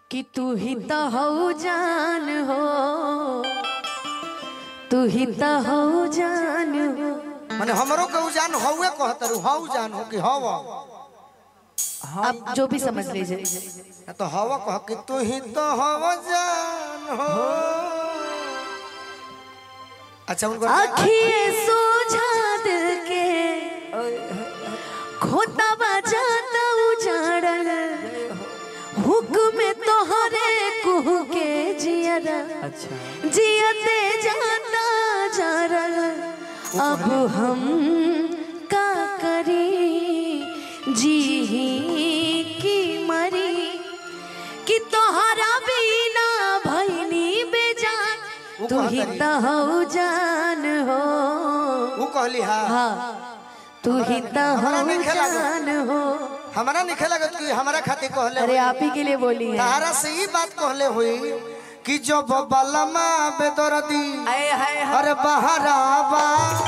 कि तू ही तो हो जान हो, तू ही तो हो जान हो। माने हमरो के जान होवे कहतरू हो जान हो कि हवा आप जो भी समझ लीजिए। तो हवा कह कि तू ही तो हो जान हो। अच्छा उनको आँखें सोझा दिल के खोता बजाता उजाड़ल हुक्म तोहरे कुह के जियरा। अच्छा जियते जाता जारल अब हम का करी जी की मरी कि तोहरा बिना भैनी बेजान तू ही तो हो जान हो। वो कहली हाँ तू ही तो हो जान हो। हमारा नहीं खेला कि हमारा खातिर कहले। अरे आप ही के लिए बोली है। तारा से ही बात कहले हुई कि जो बलमा बेदर्दी अरे बहरावा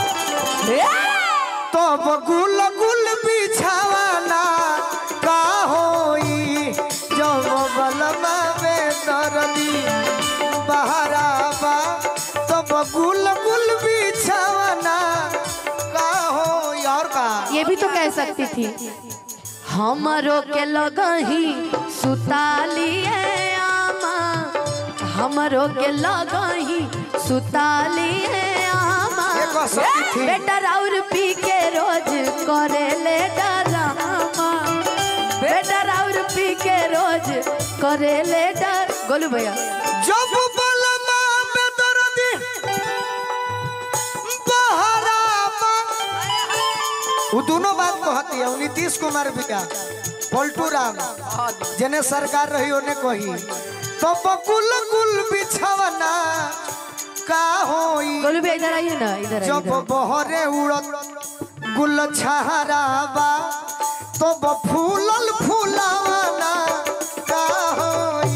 तो गुल गुल बिछावाना का होई। जो बलमा बेदर्दी बहरावा तो गुल गुल बिछावाना का होई। और का ये भी तो कह सकती थी हमरो के लगही सुताली आमा, हमरो के लगही सुताली आमा। बेटा राउर पी के रोज करे ले डरामा, बेटा राउर पी के रोज करे ले डर। गोलू भैया जब बलमा बेदर्दी बहरावा वो दोनों बात कहती है। नीतीश कुमार भी क्या पलटू राम जने सरकार रही उन्हें कही तो बकुल गुल बिछावना का होई। गोलू भैया इधर आइए ना, इधर जब बहरे उड़त गुल छहरावा तो फूलल फूलावना का होई।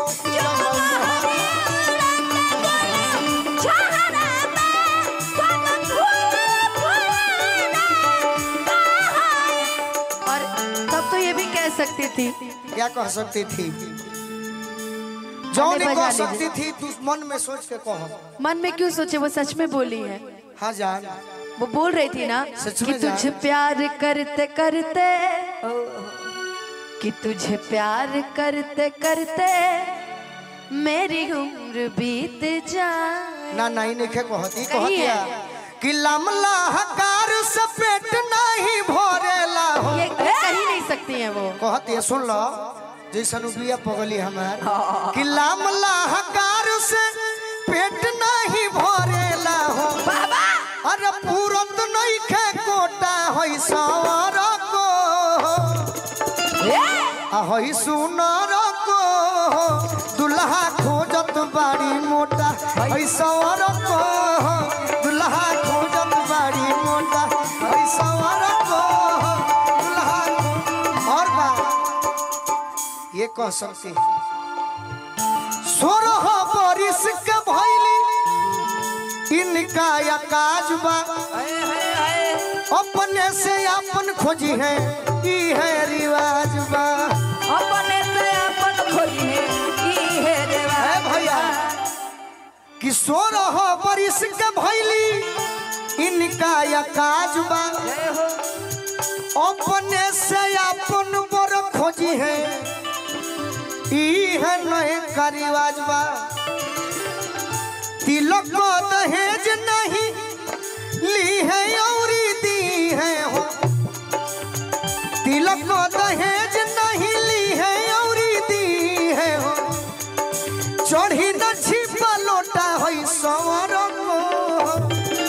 सकती थी क्या कह सकती थी जो नहीं कह सकती थी तू मन में सोच के कहो। मन में क्यों सोचे, वो सच में बोली है। हाँ जान वो बोल रही थी ना कि तुझे प्यार करते करते, कि तुझे प्यार करते करते मेरी उम्र बीत जाए। ना नहीं नहीं कहती कहतिया कि लमला हकार से पेट नहीं भरेला हो। ये कह ही नहीं सकती है वो। कहती है सुन लो जैसन बिया पगली हमार कि लमला हकार से पेट नहीं भरेला हो। बाबा अरे पूरत नहीं खे कोटा होई सवर को होई सुनर को दुल्हा खोजत बाड़ी मोटा होई सवर को दुल्हा खोजत बाड़ी मोटा होई सवर को दुल्हा। और बात ये कह सकती सोरह बरिस के भइली इनका या काजबा अपने से अपन खोजी है ई है रिवाज बा। अपने से अपन खोजी है ई है रिवाज भैया कि 16 बरिस के भइली इनका या काजबा अपने से अपन बर खोजी है ई है नए का रिवाज बा। तिलक दहेज नहीं ली है और दी है हो। तिलक दहेज नहीं ली है और दी है हो। चढ़ी न छिपा लोटा होई सवर को।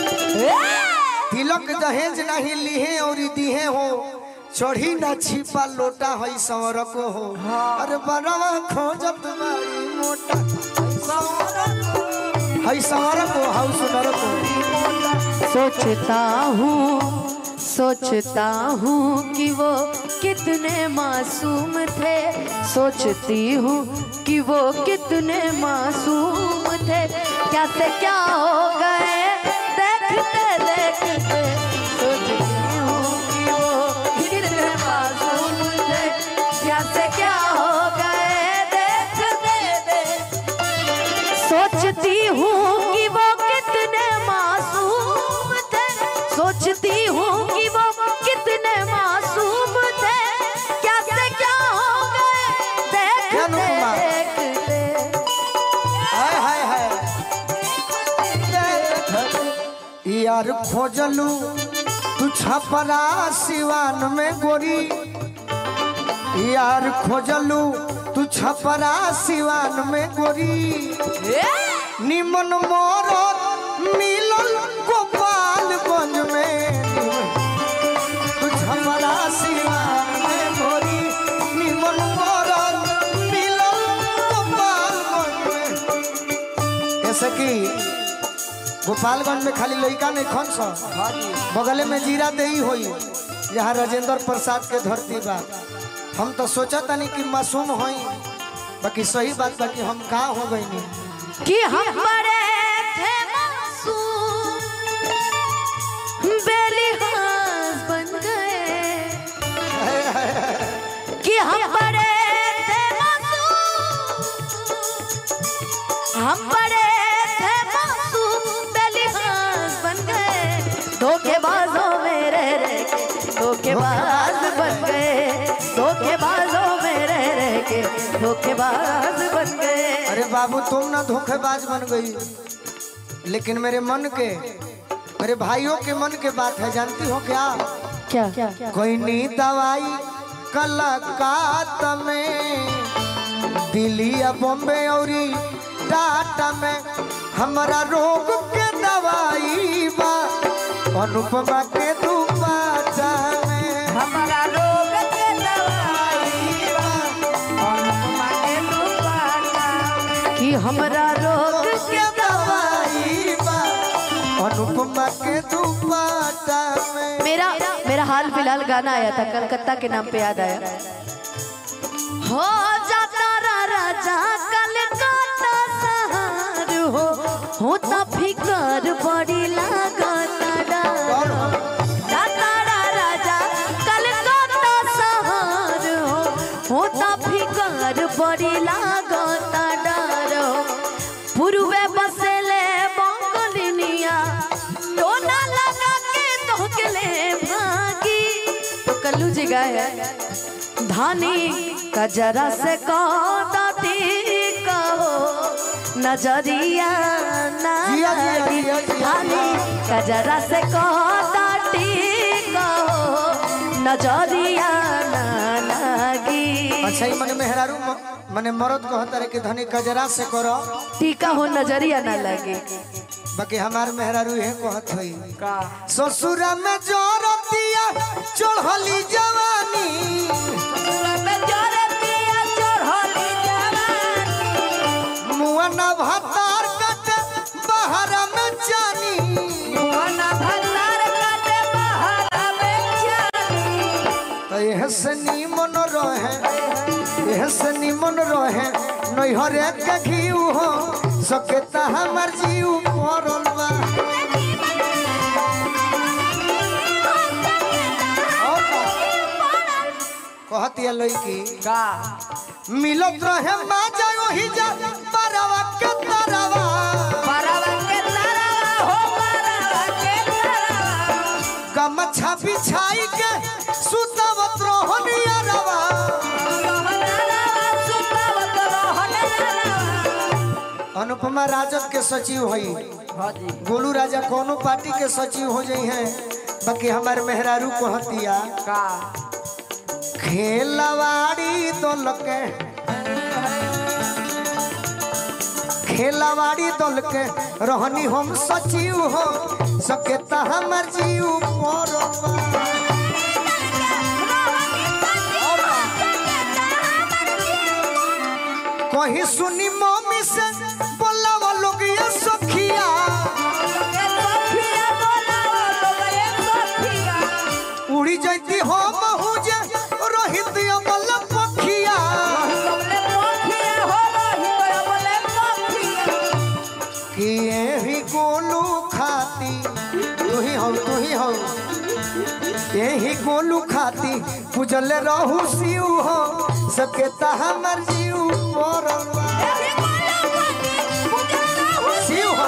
तिलक दहेज नहीं ली है और दी है हो। चढ़ी न छिपा लोटा होई सवर को हो। अरे बनवा खोजत बाड़ी मोटा हई सवर को हाउ सुनर को। सोचता हूँ कि वो कितने मासूम थे, सोचती हूँ कि वो कितने मासूम थे। क्या से क्या हो गए देखते देखते, सोचती हूँ कि वो कितने मासूम थे। क्या से क्या हो गए देखते यार खोजलू तू छपरा सिवान में गोरी, यार खोजलू तू छपरा सिवान में गोरी, निमन मोरो मिलल गोपालगंज में, तू छपरा सिवान में गोरी, निमन मोरो मिलल गोपालगंज में। जैसे कि गोपालगंज में खाली लड़का नहीं खन सा, बगले में जीरा दही होई जहाँ राजेंद्र प्रसाद के धरती बा। हम तो सोचा था नहीं कि मासूम होई, बाकी सही बात बा कि हम कहाँ हो गई नहीं कि हम बड़े थे मासूम बेलिहाज बन गए, कि हम बड़े थे मासूम, हम बड़े थे मासूम बेलिहाज बन गए, धोखेबाजों में रह रह के धोखेबाज बन गए, धोखेबाजों में रह रह के धोखेबाज बन गए। अरे बाबू तुम ना धोखेबाज बन गई, लेकिन मेरे मन के, मेरे भाइयों के मन के बात है, जानती हो क्या? क्या कोई नी दवाई कलकत्ता में, दिल्ली या बॉम्बे और टाटा में, हमारा रोग के दवाई बा अनुपमा के दुपट्टा में, हमारा रोग के दवाई बा अनुपमा के दुपट्टा में, कि हमरा रोग के दवाई बा अनुपमा के दुपट्टा में। मेरा हाल फिलहाल गाना आया था, कलकत्ता के नाम पे याद आया। हो जाता राजा कलकत्ता शहर हो, होता फिकर बड़ी लागत डर, जाता राजा कलकत्ता शहर हो, होता फिकर बड़ी लागत डर, पूर्वे बसेले बंगलिनिया, टोना लगा के तोहके भागी, तो कल्लू जी गाया धानी कजरा से कौती कहो नजरिया ना लगी, धानी कजरा से कौती कहो नजरिया ना लगी। अच्छा ही मने मेहरारू मने मरद कहता रहे कि धनी कजरा से करो टीका हो नजरिया ना लगे, बाकी हमार मेहरारू है कहत होई का ससुरा में जोरतिया चढ़ली जवानी, ससुरा में जोरतिया चढ़ली जवानी, मुआना भतार कटे बाहर में जानी, मुआना भतार कटे बाहर में जानी, तो यह सनी मन रहे, यह सनी मन रहे नैहरे के घीउ हो सकेता हमर जीव पड़ल बा। कहतिया लड़की का मिलत रहे माजा ओही जा परवा के तरवा, परवा के तरवा हो परवा के तरवा, गमछा बिछाई के सुतवत रहनिया रवा, अनुपमा राजद के सचिव हुई, गोलू राजा कोनो पार्टी के सचिव हो जाई हैं, बाकी हमारे मेहरारू को हतिया का खेलवाड़ी दल के, खेलवाड़ी दल के रहनी हम सचिव हो सकेता हमर जीव पड़वा। कहीं सुनी मम्मी से बोला लोग ये सखिया, उड़ी जाती हो महूजे रोहित अमल पखिया, कि यही गोलू खाती तू ही हो, यही गोलू खाती पूजल रहू शिव हो सकेता हमर जीव पड़वा। शिव हो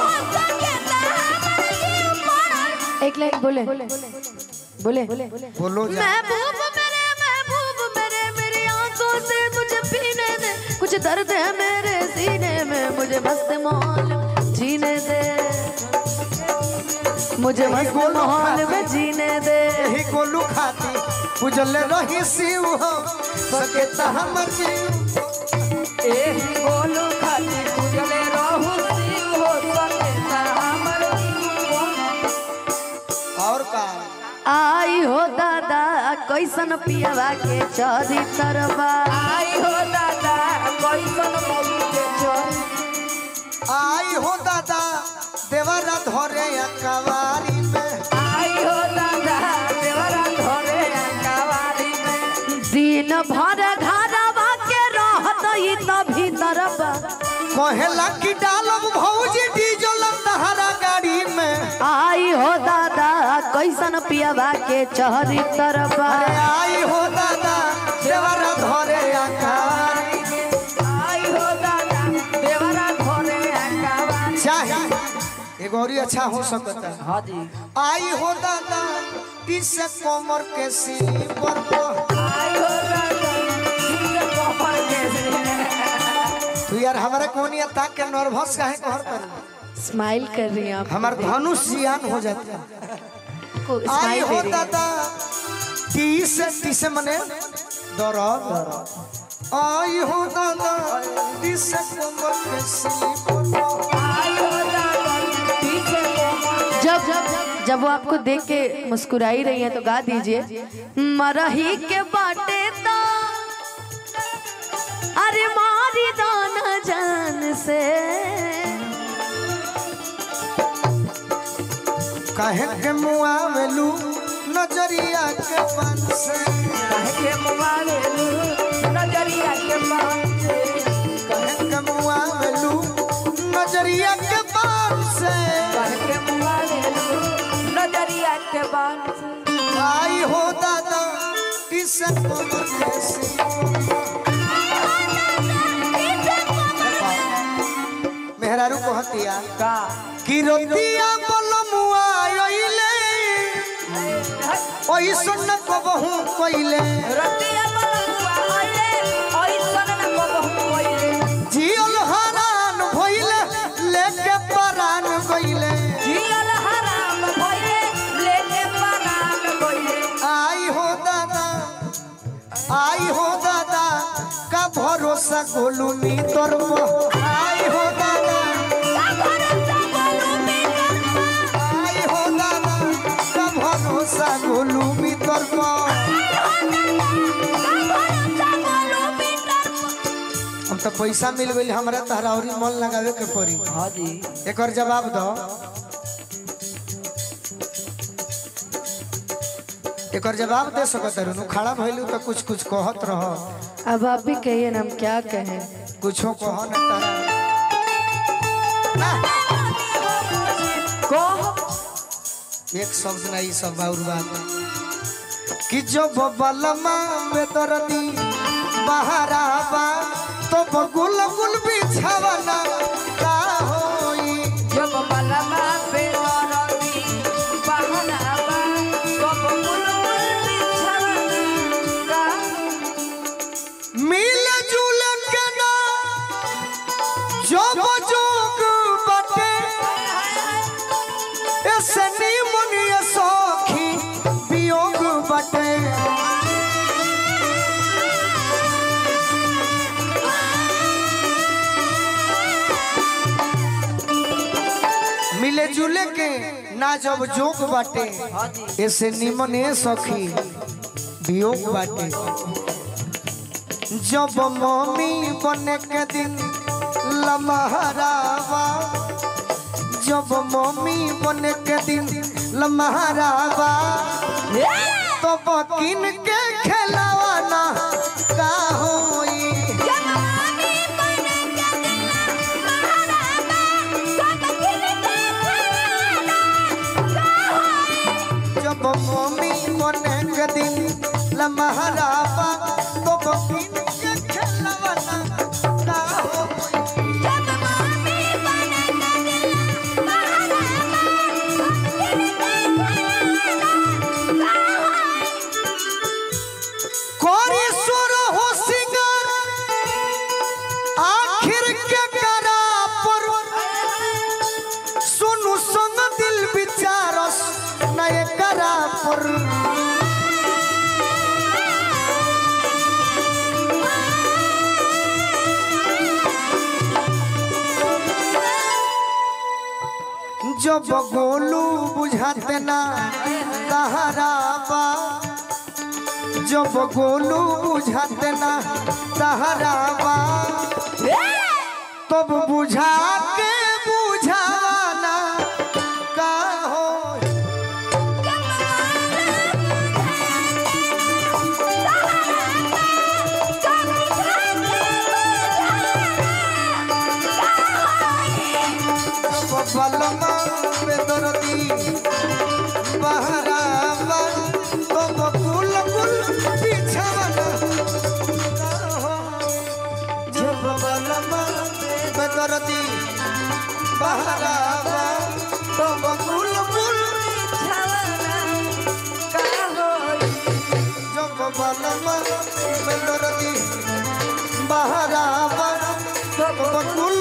एक लाइन बोले बोले बोलो महबूब मेरे मेरी आंखों से मुझे पीने दे, कुछ दर्द है मेरे सीने में मुझे मस्त मौल जीने दे, मुझे मस्त माहौल में जीने दे। यही गोलू खाती उजले रही शिव हो सके हमर जीव। एही गोलू खाती उजले रहू शिव हो सके हमर जीव। और का आई हो दादा कैसन पियावा के चरित्रबा। आई हो दादा कैसन मौगी के चोरी। आई हो दादा देवरा धरे कवारी में। आई हो दादा देवरा धरे कवारी में। दिन भर घरवा के रहत ही त भीतरबा। कहेला कि डालब भौजी डीजल तहरा गाड़ी में। आई हो दादा कैसन पियावा के चरित्रबा। अरे आई हो दादा देवरा धरे कवारी में। आई हो दादा देवरा धरे कवारी। चाहे एक और अच्छा हो सकता है। हाँ जी। आई हो दादा किस कोमर के सीने पर आई हो दादा किस कोमर के सीने। तू यार हमारे कौन या ताक के नर्वस काहे कहर कर। स्माइल कर रही हैं आप। हमार धनुष जियान हो जाता है। आई स्माइल हो दे रही हैं। दादा किस मने दरद। आई हो दादा किस कोमर के सीने पर। आई हो दादा किस कोमर। जब वो आपको देख के मुस्कुराई रही है तो गा दीजिए। मरही के बाटे ता अरे मारी दाना जान से। काहे के मुआवेलू नजरिया के पान से। काहे के मुआवेलू नजरिया के पान से। काहे के मुआवेलू नजरिया के पान से। काहे के मुआवेलू नजरिया के पान से। आई हो दादा किस कोमर के सीने। मेहरारू कहतिया का कि रोतिया बलमुआ आइले ओइसन न कबहू कइले। रतिया बलुआ आइले ओइसन न कबहू कइले। जियल हरान भइले लेके परान गइले। जियल हराम भइले लेके परान गइले। आई हो दादा का भरोसा गोलू नी तरफ। आई हो दादा आई हो दादा का भरोसा गोलू नी तरफ। हम तो पैसा मिल गई हमरा तहरा और मन लगावे के पड़ी। हाँ जी। एक और जवाब दो। एक और जवाब दे सकत रहनु। खड़ा भइलू तो कुछ कहत रहो। अब आप भी कहिए ना हम क्या कहें। कुछो कहो न तारा को एक शब्द नहीं सब और बात कि जो बलमा बेदर्दी बहरावा तो बगुल गुल बिछावना का होई। जब बलमा पे औरती बहनावा कब बुलबुल बिछावना। मिल जुल के ना जो जोग बटे ऐसे निमन ये सखी वियोग बटे। मिले जुले के ना जब जोग बाटे ऐसे निमन ये सखी वियोग बाटे। जब मम्मी बने के दिन लमहरावा जब मम्मी बने के दिन लमहरावा तो बकिन के खेलावाना का होई। जब मम्मी बने के दिन लमहरावा तो बकिन के खेलावाना का होई। कोरी सुर हो सिंगर आखिर के करा पर सुनु संग दिल विचार जब गोलू बुझाते ना तहरावा जब गोलू बुझाते ना तहरावा तब बुझा के बुझाना का हो बलमा बेदरदी बहरावा तो बकुल कुल बिछावना जब बलमा बेदरदी बहरावा तो बकुल कुल जब बलमा बेदरदी बहरावा तो बकुल